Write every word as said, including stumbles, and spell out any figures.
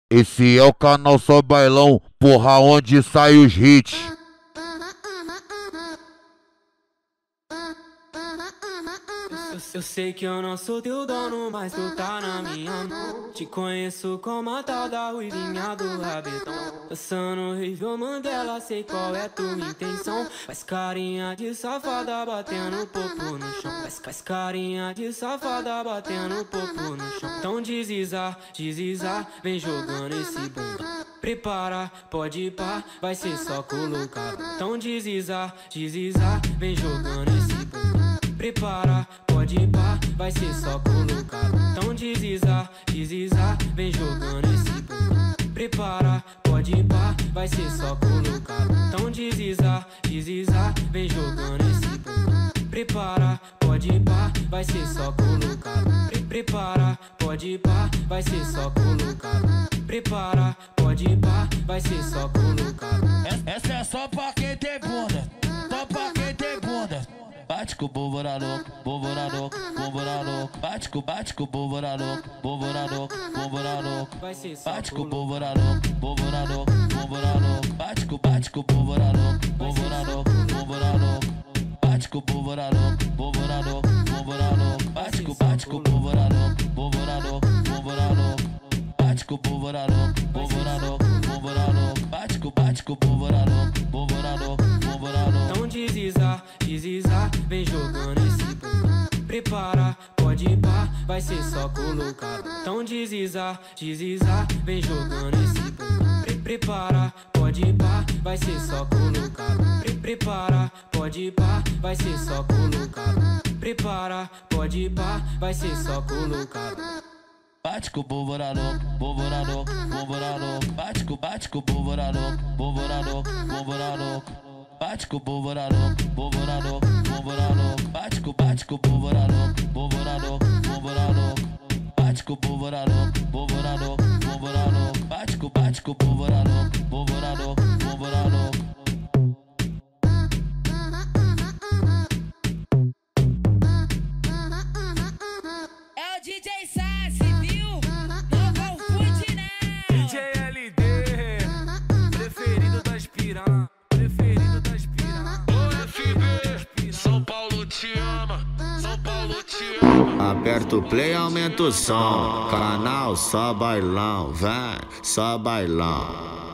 Esse é o canal Só Bailão, porra, onde sai os hits. Eu sei que eu não sou teu dono, mas tu tá na minha mão. Te conheço como a tal da ruivinha do rabetão. Dançando horrível Mandela, sei qual é tua intenção. Faz carinha de safada batendo popo no chão. Faz, faz carinha de safada batendo popo no chão. Então deslizar, deslizar, vem jogando esse bunda. Prepara, pode ir pá, vai ser só colocar. Então deslizar, deslizar, vem jogando esse bunda. Prepara, pode ir pá, vai ser só colocar. Então deslizar, deslizar, vem jogando esse bunda. Prepara, pode ir pá, vai ser só colocar. Então deslizar, deslizar, vem jogando esse bunda. Prepara, pode ir pá, vai ser só colocar. Pre Prepara, pode ir pá, vai ser só colocar. Prepara, pode ir pá, vai ser só colocar. Essa é só pra quem tem bunda, só pra quem tem bunda. Bate com o bobo na louco, bobo na louco, bobo na louco. Bate com, bate com o bobo na louco, bobo na louco, bobo na louco. Bate com o bobo na louco, bobo na louco, bobo na louco. Bate com, bate com o bobo na louco, bobo na louco, bobo na louco. Bate com o bobo na louco, bobo na louco, bobo na louco. Bate com, bate com o bobo na louco, bobo na louco, bobo na louco. Bate com o bobo na louco, bobo na louco, bobo na louco. Bate com, bate com o bobo na louco, bobo na louco, bobo na louco. Então deslizar, deslizar, vem jogando esse bunda. Prepara, pode ir pá, vai ser só colocar. Então deslizar, deslizar, vem jogando esse bunda. Pre Prepara, pode ir pá, vai ser só colocar. Pre Prepara, pode ir pá, vai ser só colocar. Prepara, pode ir pá, vai ser só colocar. Bate com o bobo na louco, bobo na louco, bobo na louco. Bate com, bate com o bobo na louco, bobo na louco, bobo na louco. Bate com o bobo na louco, bobo na louco, bobo na louco. Bate com, bate com o bobo na louco, bobo na louco, bobo na louco. Bate com o bobo na louco, bobo na louco, bobo na louco. Bate com, bate com o bobo na louco, bobo na louco, bobo na louco. É o D J Sassi, viu? Não confunde, né? D J L D, preferido das piranha, preferido das piranha. Ô F B, São Paulo te ama, São Paulo te ama. Aperta o play, aumenta o som. Canal Só Bailão, vem, Só Bailão.